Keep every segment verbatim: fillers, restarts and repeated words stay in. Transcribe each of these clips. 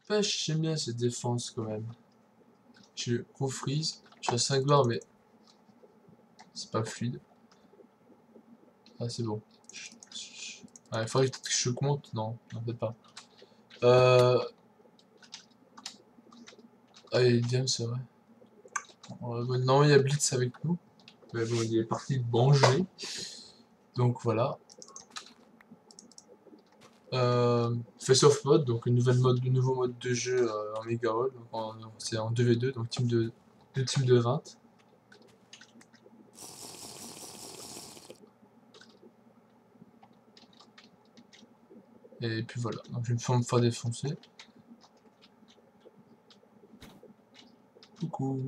N'empêche, j'aime bien cette défense quand même. Je refreeze, je suis à cinq barres, mais c'est pas fluide. Ah, c'est bon. Ouais, il faudrait que je monte. Non, non, peut-être pas. Euh... Ah, il y a Diam, c'est vrai. Non, il y a Blitz avec nous. Mais bon, il est parti de manger. Donc voilà. Euh, Face Off Mode, donc une nouvelle mode, un nouveau mode de jeu euh, en Mega Hall. C'est en deux v deux, donc team de, deux teams de vingt. Et puis voilà, donc je vais me faire défoncer. Coucou.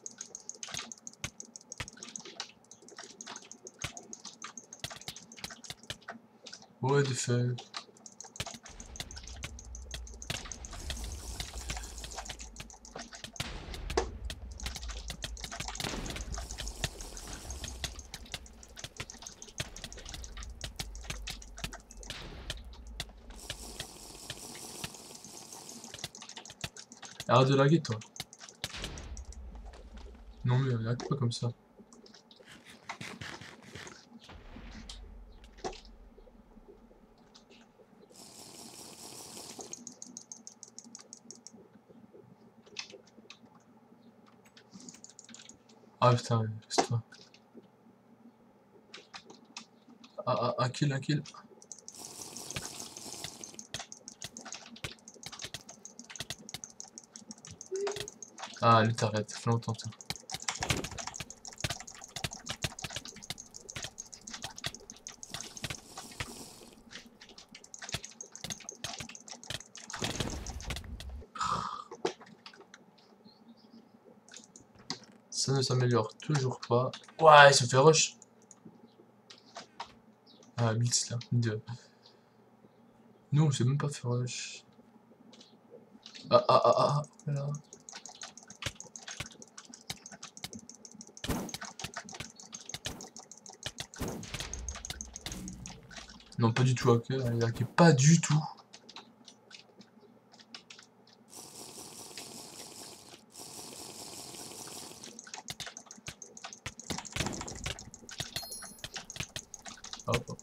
Ouais, des faits. Arrête de laguer, toi. Non, mais lag pas comme ça. Ah putain, c'est toi. Ah, ah, un kill, un kill. Ah, lui t'arrêtes, ça fait longtemps ça. Ça ne s'améliore toujours pas. Ouais, il se fait rush. Ah, Blitz là. Deux. Nous, on sait même pas faire rush. Ah, ah, ah, ah, voilà. Non, pas du tout hacker, il a hacké pas du tout. Hop, hop.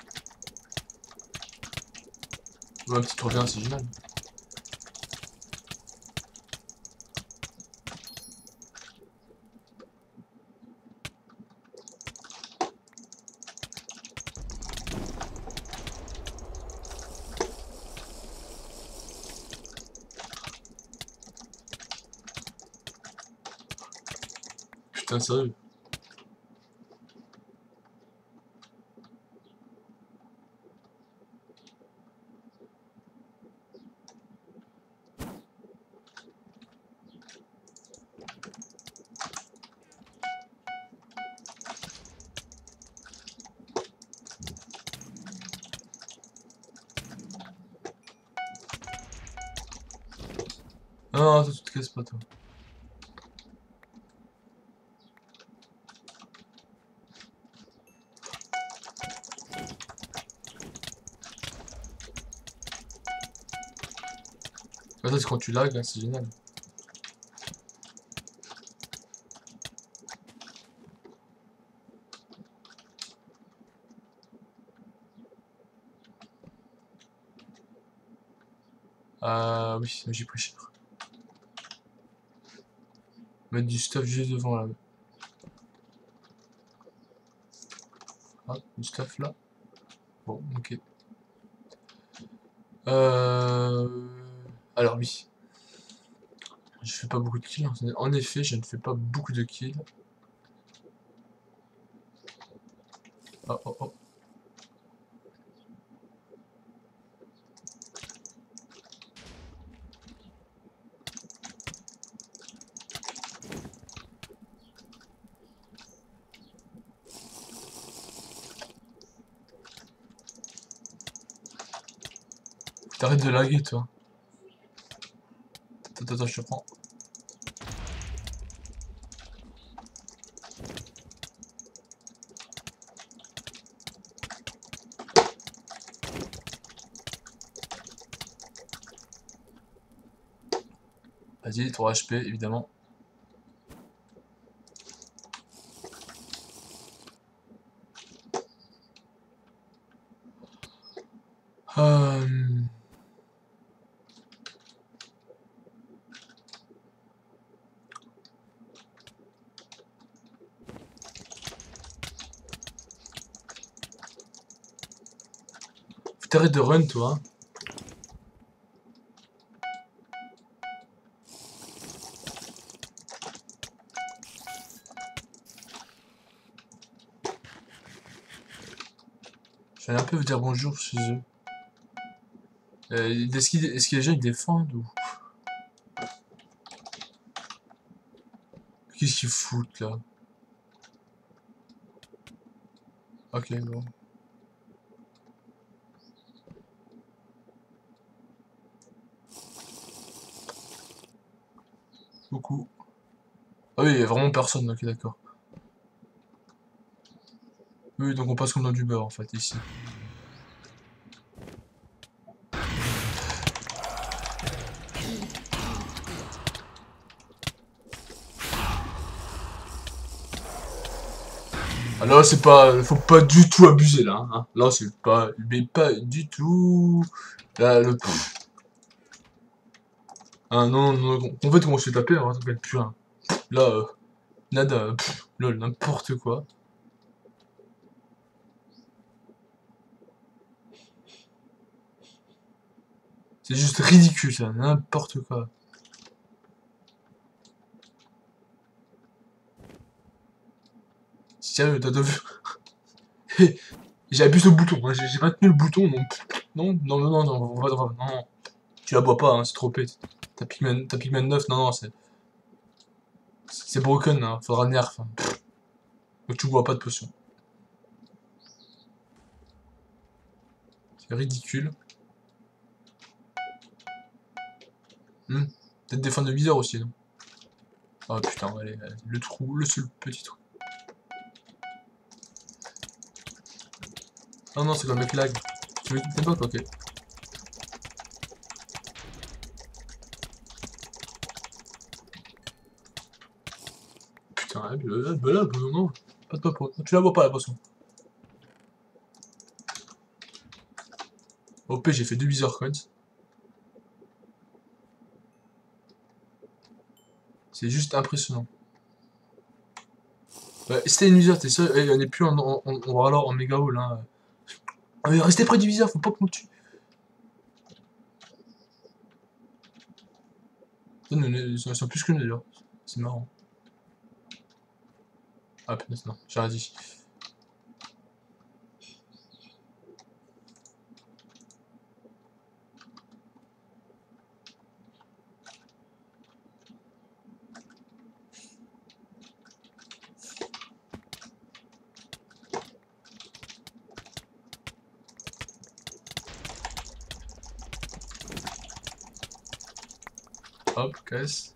Ouais, un petit trois v un, c'est génial. Putain, sérieux. Non, toi, tu te casses pas, toi. Ah, ça, c'est quand tu lag, hein, c'est génial. Ah oui, j'ai pris cher. Mettre du stuff juste devant là. Ah, du stuff là. Bon, ok. Euh... Alors oui. Je fais pas beaucoup de kills. En effet, je ne fais pas beaucoup de kills. Oh oh oh. T'arrêtes de laguer, toi. Attends, attends, je te prends. Vas-y, trois H P, évidemment. Euh... Faut t'arrêter de run, toi. Je vais un peu vous dire bonjour chez eux. Euh, Est-ce qu'il est que les gens ils défendent ou... Qu'est-ce qu'ils foutent là? Ok, bon. Coucou. Ah oui, il y a vraiment personne, ok, d'accord. Oui, donc on passe comme dans du beurre en fait, ici. Ah là, c'est pas... Faut pas du tout abuser là, hein. Là, c'est pas... Mais pas du tout... Là, le... Ah non, non, non. En fait, on se fait taper, hein, ça peut être plus un. Là, euh, nada, pff, lol, n'importe quoi. C'est juste ridicule, ça, n'importe quoi. Sérieux, t'as vu? J'ai appuyé sur le bouton, hein, j'ai maintenu le bouton, donc... Non, non, non, non, non, non, non, non. Tu la bois pas, hein, c'est trop pète. T'as Pigman, t'as Pigman neuf, non, non, c'est... C'est broken, hein, faudra nerf. Hein. Donc tu bois pas de potion. C'est ridicule. Hmm. Peut-être des fins de viseur aussi, non? Oh putain, allez, allez, le trou, le seul petit trou. Non, non, c'est le mec lag. Tu veux quitter pas, ok. Putain, là, bah là, non, non, pas de popo. Tu la bois pas la potion. O P, j'ai fait deux viseurs coins. C'est juste impressionnant. Bah, c'était une viseur, t'es sûr, eh, on est plus en, en, en, en alors en méga hall, hein. Ah, mais restez près du viseur, faut pas que me tue. Ils sont plus que nous d'ailleurs. C'est marrant. Ah putain, non, j'ai rien dit. Hop, casse.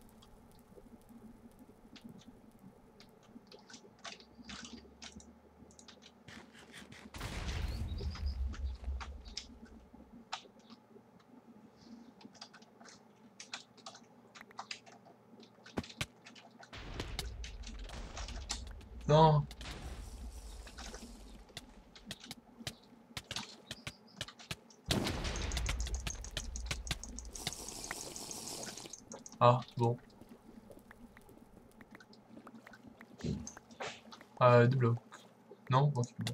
Non. Ah, bon. Ah, deux blocs. Non? Ok, bon.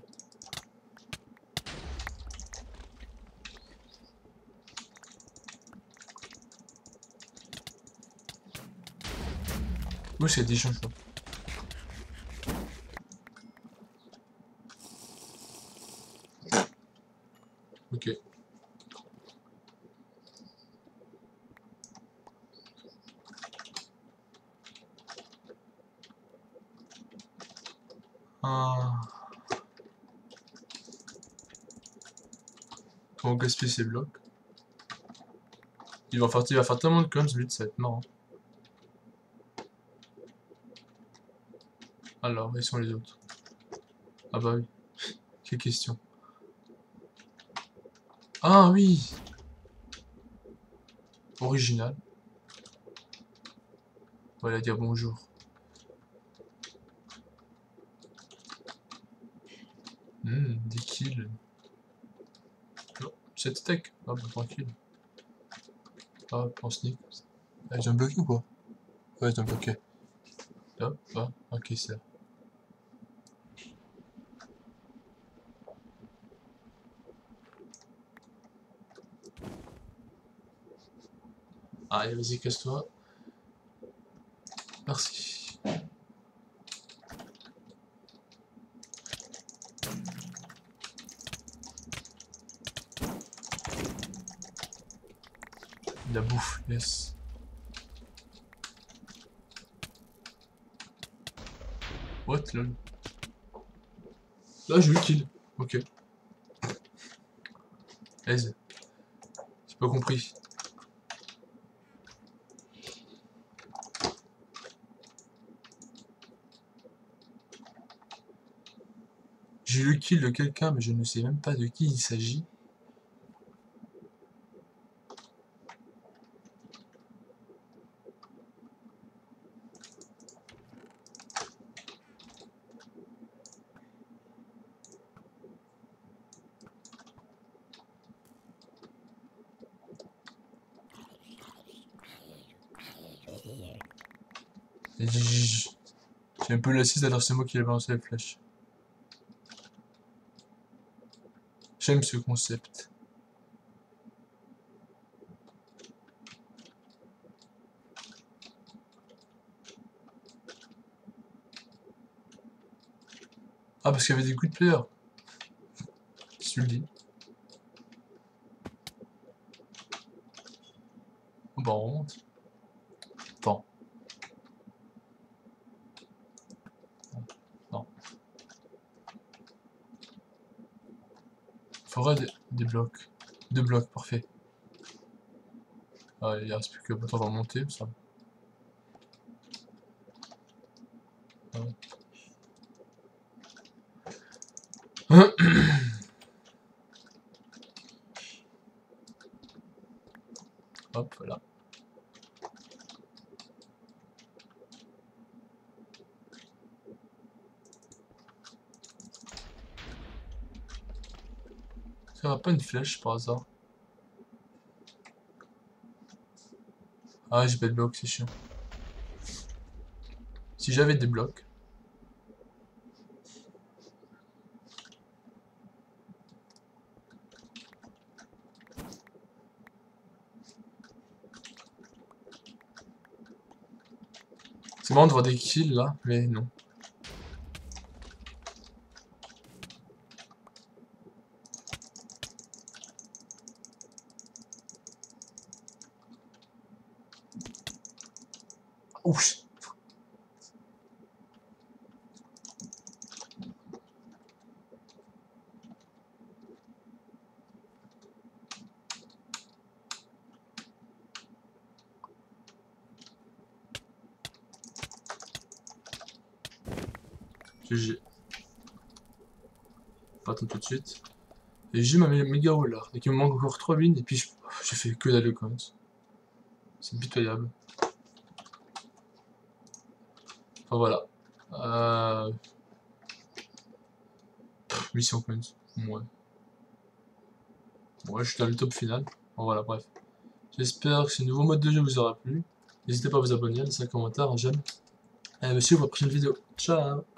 Oui, c'est des changements. Ok. Ah. Comment gaspiller ces blocs? Il va faire, il va faire tellement de coins, lui, ça va être marrant. Alors, où sont les autres? Ah bah oui. Quelle question. Ah oui! Original. On va dire bonjour. Hmm, des kills. Oh, cette tech. Ah bah tranquille. Ah, en sneak. Ah, ils ont bloqué ou quoi? Ouais, ils ont bloqué. Là, ah, ok, c'est là. Allez, vas-y, casse-toi. Merci. La bouffe, yes. What, lol. Là, j'ai eu le kill. Ok. Aise. J'ai pas compris. J'ai eu le kill de quelqu'un, mais je ne sais même pas de qui il s'agit. J'ai un peu l'assise alors c'est moi qui ai balancé la flèche. J'aime ce concept. Ah, parce qu'il y avait des good players. Je le dis. Bah on remonte. Attends. Non. Faudrait des, des blocs. Deux blocs, parfait. Ah, il reste plus que... Attends, on va remonter, ça. Ah. Hop, voilà. Ça va pas une flèche par hasard? Ah, j'ai pas de blocs, c'est chiant. Si j'avais des blocs. C'est marrant de voir des kills là, mais non. Ouf. G G. Attends tout de suite. Et j'ai ma méga wall là. Et qu'il me manque encore trois wins et puis j'ai fait que dalle de C'est pitoyable. Enfin voilà. Euh... Mission coins. Ouais. Ouais, je suis dans le top final. Bon, voilà, bref. J'espère que ce nouveau mode de jeu vous aura plu. N'hésitez pas à vous abonner, à laisser un commentaire, un j'aime. Et monsieur, pour la prochaine vidéo. Ciao.